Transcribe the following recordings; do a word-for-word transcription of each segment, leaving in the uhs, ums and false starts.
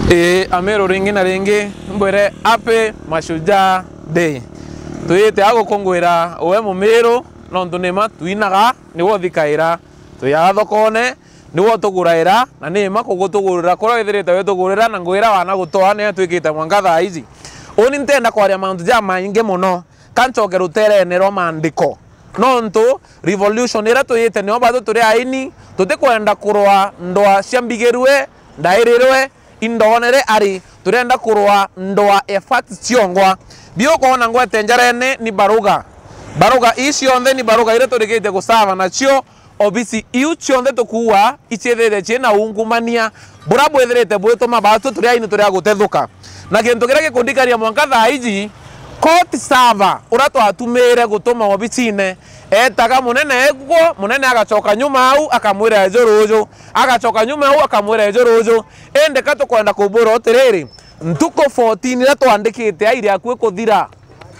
E Ameru ringi na ringi mbwere happy Mashujaa Day. Tuyite ago kongwira owe Mumiru nontu nima tuinaga niwo thikaira tuyaga thokone niwo tuguraira na nima kugutugurira koro ithirite we tugurira na ngwira wana gutoa ne twikite mwanga thaa ici. Oni ntenda kwaria mauntu ja maingi muno kanchoke ruterene ro mandiko nontu revolution ira tuyite niyo bado turi aini tutikwenda kurwa ndoa ciambigirwe ndairirwe indonere ari turenda kurwa ndoa effect ciongwa bio kona ngwete njarene ni baruga baruga icionthe ni baruga ire turikite gusava nacio obisi iu cionthe tukuwa icithire cina ungumania bura bwethirite bwituma batu turi aini turi agutethuka na kintu kiria gikundikaria mwanka thaa ici court server ura twatumire gutuma obisine etaga munene egwo munene agacoka nyuma au akamwira ejorujo agacoka nyuma au akamwira ejorujo ende katukwenda kubura otiriri ntuko fourteen ira twandikite aire akwe kuthira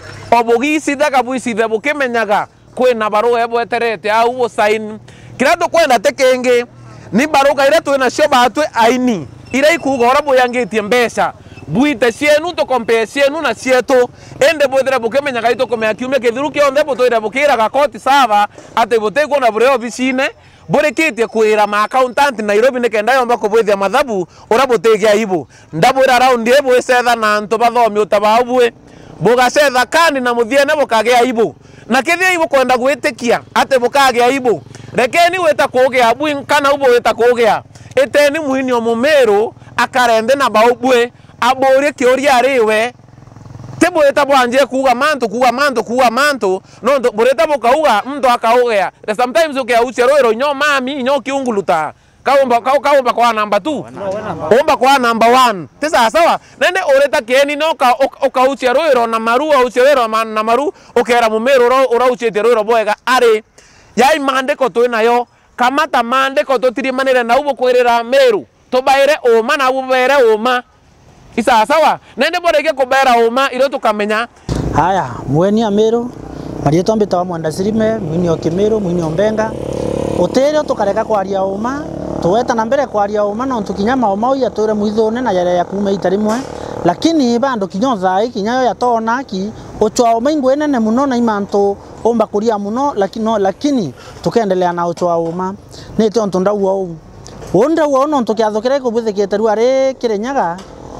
obugisi daga buisithe bukimenyaga kwina baruga ebweterete au bo sign kira tukwenda tekenge ni baruga ira twina cio batwe aini ira ikuga ora buyangitie mbeca buite cienu to compare cienu na cietu ende bwethira bukimenyaga ito komea kiume kithiru kionthe butwira bukiraga court server ate butegwo na bure obicine burikitie kwira ma accountant Nairobi ne kenda yomba kubwithia mathabu ura butegia ibu ndabwira round ebu icetha na ntu bathomi utababwe bugacetha kandi na muthiene bukagea ibu na kithia ibu kwenda gwitikia ate bukagea ibu rekeni weta kugea bwin kana ubo weta kugea eteni muhinio Mumiru akarende na baubwe abore kioria ariwe tebo etabwanje kuga manto kuga manto kuga manto no boreta bokauga mndo akaugea sometimes ukea ucheroero nyo mami nyo kiunguluta kaomba kaomba kwa number two omba kwa number one tesa sawa nende oreta kieni no ka ukaucheroero na maru au ucheroero na maru okera Mumiru ora ucheroero boega ari yai mandeko twinayo kamata mandeko totirimanire na ubo kwerera Meru tobaire oma na ubere oma isa sawa nende boreke kubera uma iro tukamenya haya mweni Ameru marieto mbita wa Mwandasirime mwini Okimeru mwini Ombenga otere tukareka kwaria uma tuweta na mbere kwaria uma no tukinyama uma uya ture muithone na yare yakume itarimwe lakini bando kinyotha ikinyayo yatona ki ochwa uma ingwene ne muno na imanto omba kuria muno lakini no lakini tukendelea na ochwa uma ne tonto ndauo onda wono tukiathokere kubithikite ru ari kirenyaga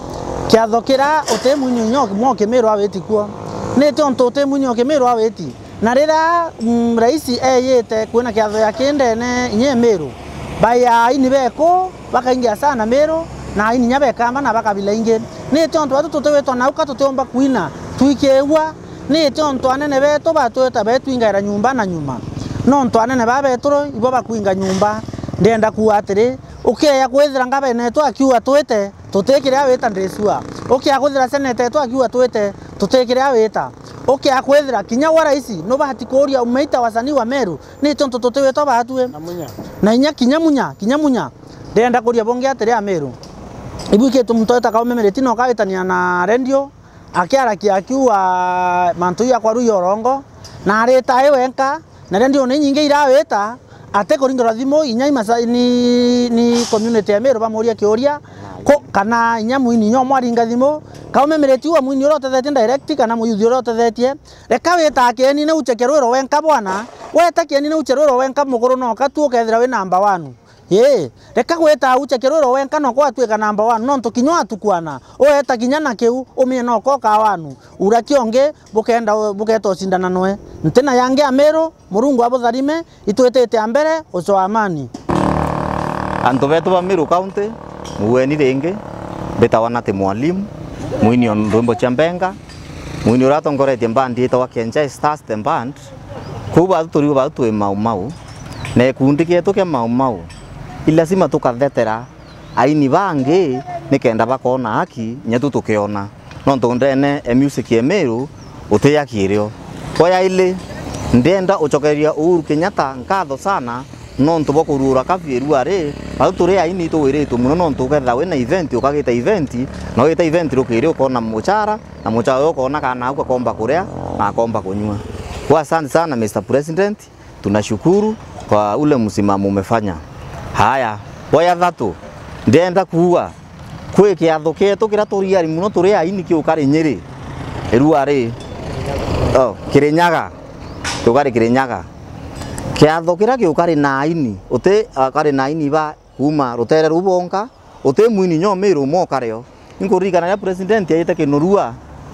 kiathokira ote munyo nyoki mwoke Meru aweti kuo ne tonto ote munyo ke Meru aweti na rira mm, raisi eyete kuona kiatho ya kendene nye Meru baya ini beko bakaingia sana Meru na ini nyabeka mana bakabila inge ne tonto watu toteweto na uka toteomba kuina tuikewa ne tonto anene beto batweta betu ingaira nyumba na nyuma nonto anene babetoro ibo bakuinga nyumba ndenda kuatire ukeya kwethira ngabe neto akiwa twete tutekire aweta ndresua ukeya kwethira senete to akiwa twete tutekire aweta ukeya kwethira kinya wa raisi no bahati kuria umeita wasani wa Meru ni tonto toteweto batwe na munya na inya kinya munya kinya munya ndenda kuria bonge atire Ameru ibuke tumtoeta ka umemereti no kawetania na rendio akiara kiakiwa mantu ya kwa ruyo rongo na areta ewenka na rendio ni nyinge iraweta ate koringora thimo inya masa ni ni community ya Meru bamoria kioria ko kana inya muini nyo mwaringa thimo kaumemereti wa muini orote thete direct kana muyuthi orote thete reka weta keni na uchekerwero wenka bwana weta keni na ucherwero wenka muguru no katu kethira we number one ye reka gweta uchekerwero wenka no kwa tweka number one no tukinywa tukwana oeta kinyana keu umie no ko ka wanu ura kionge bukenda buketo sindana noe ntena yange Ameru Murungu abotharime itwetete ambere uco amani anto betu ba Meru county muweni ringi betawana te mwalimu mwini on Rwimbo Chambenga mwini uratongoretie bandi itawa Kenja Stars the band kuba turi ba tu mau mau ne kundi kietu ke mau mau ilazima tukathetera aini bangi nikenda bakona haki nyetu tukiona nonto ndene e music ya Meru utiyakirio koya ile ndenda uchokeria Uhuru Kenyatta nkatho sana nonto bokurura kafiru are au turi aini to wiretu muno nonto ketha wena event ukagita event na wita event rukiri ukona muchara na muchara ukona kana uko komba kurea na komba kunywa kwa asante sana Mister President tunashukuru kwa ule msimamo umefanya haya boya dhatu ndenda kuwa kwi kiatho ketu kira turiari muno turi aini kiukari Nyeri eruari oh Kirinyaga kiukari Kirinyaga kiatho kira kiukari na aini uti akari na aini ba kuma rutere rubonka uti muini nyomiru mokareo inkurikana ya president yaite kinurua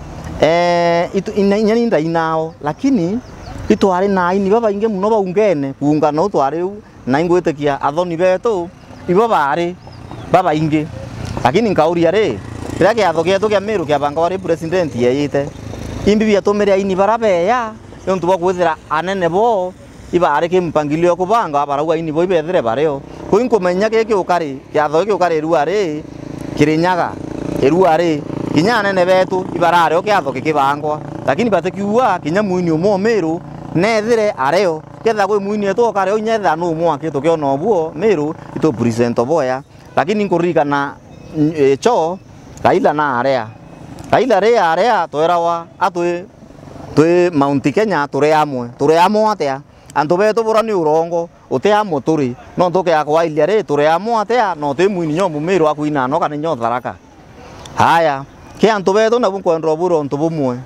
eh itu inyani nda inao lakini itu ari na aini baba inge muno baungene kuunga no twari na ingwitekia athoni betu ibo bari baba inge lakini nkauria ri kira kiatho gietu kia miru kia banga wari president yaite imbi bia tumire aini barabe ya yontu bakwithira anene bo iba ari kimpangilio kubanga abarau aini bo ibethire bareo kuinkumenya giki ukari kiatho giki ukari ruari Kirinyaga eruari kinya anene betu ibarare kiatho gikibangwa lakini batekiua kinya muini umo miru nethire areo ketha gwe muini eto kareo nyetha no mwake to kio no buo miru ito present boya lakini nkurikana e, cho Raila na area Raila re area toerawa atwe twe Mount Kenya tore amwe tore amwe atia antu betu burani urongo utea moturi no ntoke akwa ilia re tore amwe atia no te muini nyomu miru akuina no kana nyo tharaka haya ke antu betu na bunko ndroburo ntu bumwe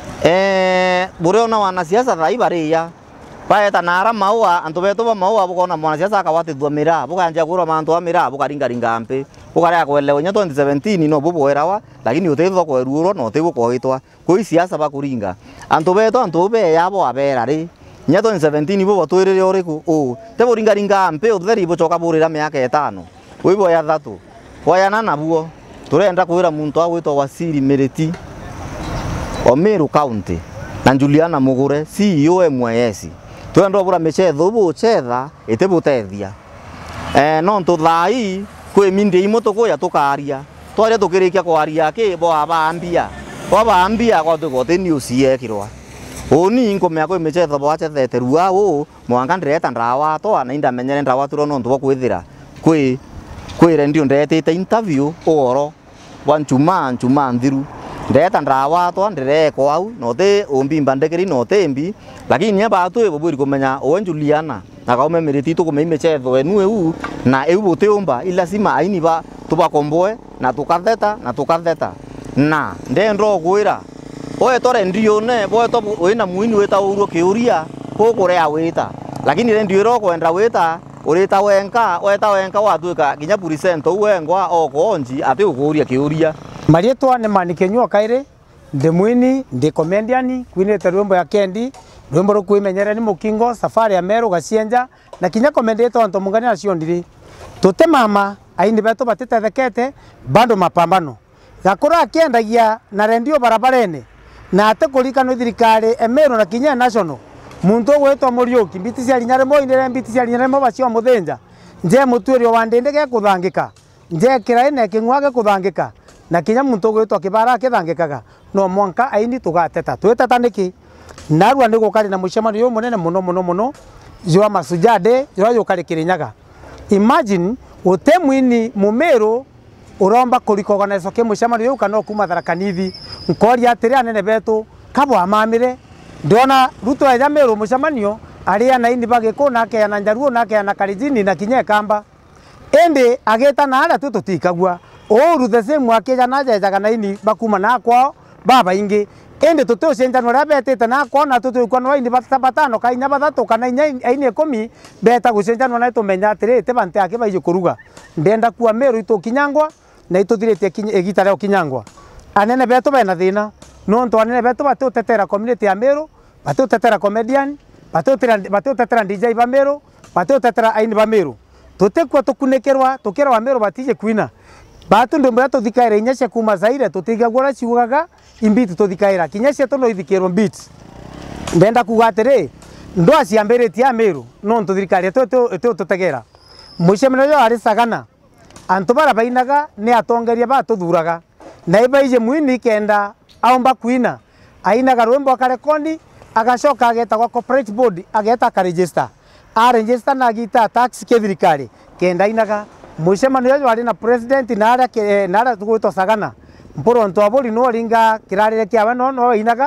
eh bure ona wanasiasa thai bariya paeta nara maua antu betu ba maua bukona mwanasiasa akawate thwa mira bukanja kuro mantu amira bukaringa ringa mpe bukare kwelewa nya twenty seventeen no buboerawa lakini utethwa kwa ruoro no tebu kwa itwa koi siasa bakuringa antu betu antu be yabo abera ri nya twenty seventeen bo batwirire oriku o tebo ringa ringa mpe utheri bucoka burira miaka etano wibo ya thatu kwa nana buo turenda kwira muntu awitwa Wasiri Mereti o Meru County na Juliana Mugure C E O M Y S twenda bura mechetho bu chetha itebutethia eh no ntu thai kwi mindi imoto ko ya tukaria tware tukirikia kwaria ki bo abambia bo abambia kwa tugote news yekirwa oni ngomya ko mechetho bo achethete ruwa o mwanga ndireta ndawa to na inda menyere ndawa turo no ntu bo kwithira kwi kwi rendio ndetete interview oro wanchuma nchuma ndhiru ndeta ndawa to ndireko au no te ombimba ndekeri no tembi lakini aba tu eboburi kumenya o Juliana na kaume Mereti tu kumeime chetho enu eu na eu boteomba ila sima aini ba tubakomboe na tukatheta na tukatheta na ndendo gwira oe tore ndio ne boe to oina muini weta uro kiuria ko korea weta lakini ndio ro kwenda weta urita wenka weta wenka watuika kinya purisento wengwa okonji ati ukuria kiuria Marietwa ne manikenywa kaire de mwini de comedian kwine terwembo ya Kendi rwembo ro kwimenyera ni mukingo safari ya Meru gacienja na kinya commentator anto mungani aciondiri tote mama aini beto batete bando mapambano gakora akiendagia na rendio barabarene na ate kurikano thirikari Emeru na kinya national muntu gwetwa Muriuki mbiti cia linyare mo indere mbiti cia linyare mo bacio muthenja nje mutwerio wa ndende ge kuthangika nje kiraine kingwage kuthangika na kinya muntu gwetwa kibara kithangikaga no mwanka aini tugateta tweteta niki narua ni gukari na mucemano yo munene muno muno muno jwa masujade jwa yukari Kirinyaga imagine utemwini Mumeru uromba kurikoganizo ke mucemano yo kana kuma tharakanithi nkori atiri anene betu kabo amamire ndona Ruto ya Meru mucemanio aria na ini bagiko nake na Njaruo nake na Karijini na Kinye Kamba ende ageta na ala tututikagwa o ruthe se mwake jana jajaga na ini bakuma na kwao baba ingi ende tutu senjano rabetete na kwona tutu kwano ini batano kainya bathatu kana inya ini ikumi beta gucenjano na tumenya atire te bante ake baije kuruga ndenda kwa Meru ito kinyangwa na ito thirete egita leo kinyangwa anene beto bena thina no nto anene beto batu tetera community ya Meru batu tetera comedian batu tetera batu tetera D J ba Meru batu tetera aini ba Meru tutekwa tukunekerwa tukera wa Meru batije kwina batu ndo mbato thikaire inyasha kuma zaire tutiga gora ciugaga imbiti tuthikaira kinyasha tono ithikero beats ndenda kugatire ndo aciambere tia Meru no nto thikare to to tutegera mucemeno yo ari sagana antu bara bainaga ne atongeria ba tuthuraga na ibaije mwini kenda aomba kwina ainaga rwembo akarekondi agacoka ageta kwa corporate board ageta ka register a register na gita tax ke thirikari kenda inaga mucemano yo ari na president na ara ke na ara tugwito sagana mporo nto abori no ringa kirarire kia no no inaga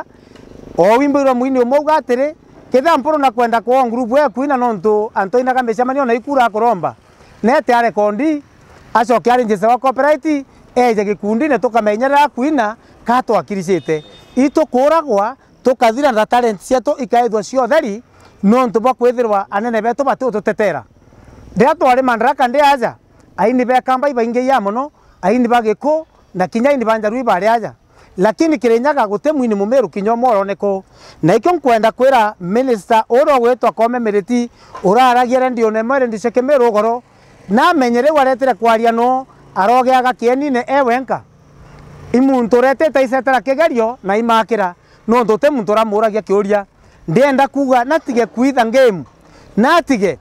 o wimbiro mwini omauga atire ketha mporo na kwenda kwa group ya kwina no nto anto inaga mecemano na ikura kuromba nete are kondi acoke ari register wa corporate eje gikundine tukamenyerera kuina ka twakiricite itukũragwa tukathira na talent cietu ikaethwa ciotheri nontu bwa kwithirwa anene betu batu tutetera ndia twari Madaraka ndi aja aini bekamba ibaingi ya muno aini bagiku na kinya ini banjarui bari aja lakini kirenyaga gute mwini mumeru kinyo moroneko na ikyo nkwenda kwira minister oro gwetwa Kome Miriti uraragiere ndio ne mere ndiceke meru goro na menyere waretire kwaria no arogeaga kienine ewenka imuntu retete isetera kigerio na imakira no ndote muntu ramuragia kiuria ndienda kuga natige kuitha game natige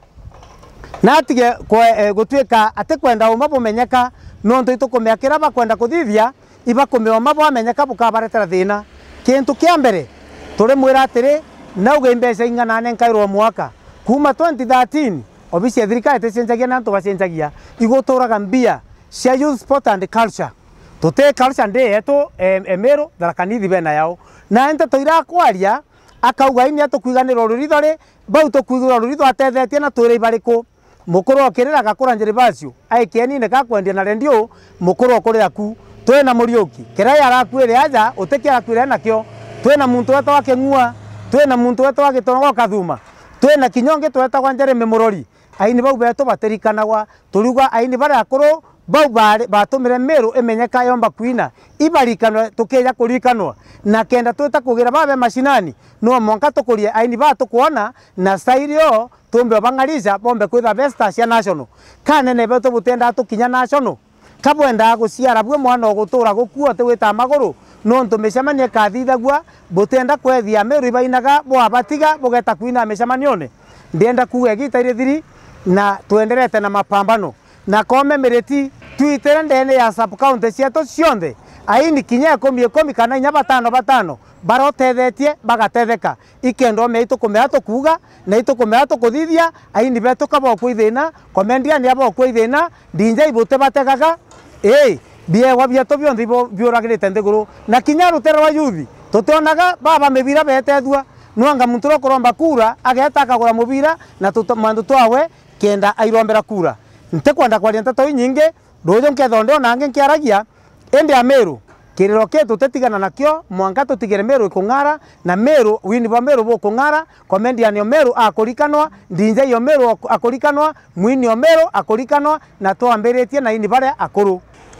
natige kwa gutwika ate kwenda uma bumenyeka no nto itukumeakira bakwenda kuthithia iba kumeoma bwamenyeka bukabaretera thina kintu kia mbere turi mwira atiri nauga imbeca ingana ne nkairwo mwaka kuma twenty thirteen obisi ya thirikari tecenjagia na nto bacenjagia iguturaga mbia cia youth sport and culture tute culture ndi eto emero darakanithi bena yao na ente toira kwaria akauga ini atukwiganira ruritho ri bau tukwigura ruritho atethetie na twire ibariku mukuru okirira gakura njiri bacio aikieni ne gakwendia na rendio mukuru okurira ku twena muriuki kirai arakwire aja uteki arakwire nakio twena muntu wetu wakeng'ua twena muntu wetu wagitongo kathuma twena kinyonge tweta kwa njere memorori aini bau betu baterikanagwa turuga aini bare akuru bau bare batumire meru emenyeka yomba kuina ibarikanwa tukeja kurikanwa na kenda tweta kugira babe mashinani no monka tukurie aini ba tukuona na stairio tumbe bangaliza bombe kwitha besta cia national kanene betu butenda tukinya national kabwenda guciara bwe mwana ogutura gukua te wita maguru no ntumicemanie kathithagua butenda kwethia meru ibainaga bwa batiga bugeta kuina micemanione ndienda kuga gitaire thiri na tuenderete na mapambano na Kome Miriti twitere ndene ya sub county cietu cionthe aini kinya ikumi ikumi kana inya batano batano barotethetie bagatetheka ikendo me itukumea tukuga na itukumea tukuthithia aini betu kabo kwithina komendia ni abo kwithina ndinja ibute bategaga eh biegwa bieto bionthe biuragirite nthiguru na kinya rutero wa yuthi tutionaga baba mibira betethua nwanga muntu ro kuromba kura ageta akagura mubira na tumandu twawe kenda airombera kura nte kwenda kwaria nteto nyingi ndojo nkethonde nange nkiaragia ende ameru kiriro ketu tetigana nakio mwanka tutigere meru ikung'ara na meru wini bwa meru bukung'ara komendia ni meru akurikanwa ndinja yo meru akurikanwa mwini o meru akurikanwa na twambiritie na ini bare akuru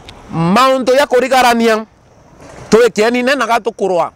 maunto ya kurigarania twekieni ne nagatukurwa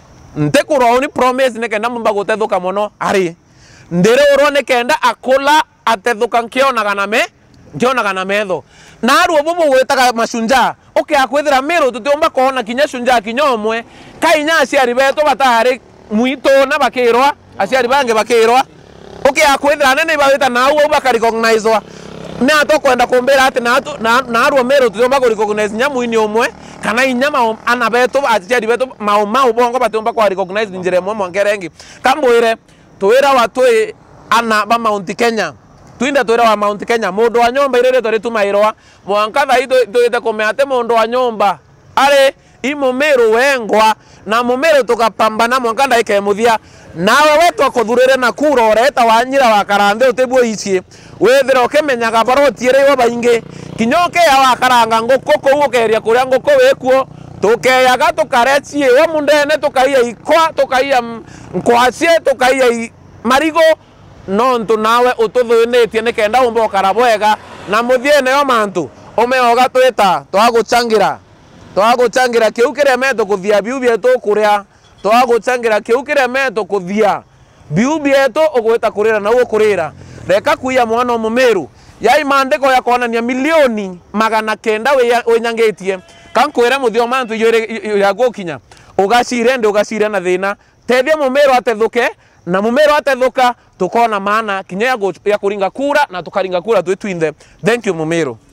nte kurwa ni promise ne kenda mumba gutethuka muno ari ndire urwo ne kenda akula atethuka nkionaga na me nkionaga na metho na aruo bubu gwetaga mashunja oke akwithira meru tutiomba kuona kinya shunja kinyomwe kainya aciari betu batari mwito na bakirwa aciari bange bakirwa oke akwithira nene ibawita na uo bakarecognizewa na tokwenda kumbira ati na na aruo meru tutiomba kurecognize nyamu ini omwe kana inyama ana betu aciari betu mau mau bongo batiomba ku recognize njire mwe mongerengi kambwire twira watwe ana ba Mount Kenya twinda twira wa Mount Kenya mundu wa nyomba irere tore tumairwa mwanka thai twite kumeate mundu wa nyomba are imo meru wengwa na mumeru tukapambana mwanka ndaike muthia nawe wetu kuthurire na kura oreta wanyira wa karanthe utebwo ici wethira ukimenyaga barotiere wa baingi kinyoke ya wa karanga nguko ko ukeria kuria nguko wekuo tukeyaga tukaretie wa mundene tukaia ikwa tukaia nkwacie tukaia marigo nontu nawe ututhuinitie ni kenda umba ukarabwega na muthiene yo mantu umeoga twita twaguchangira twaguchangira kiu kiremeto kuthia biu bietu kuria twaguchangira kiu kiremeto kuthia biu bietu ugwita kurira na ukurira reka kuia mwana mumeru yai mandiko ya kuonania milioni magana kenda winyangitie kankwira muthio mantu ya gukinya ugacire ndi ugacire na thina tethia mumeru atethuke na mumeru atethuka tukona maana kinya ya kuringa kura na tukaringa kura twitwinde. Thank you mumeru.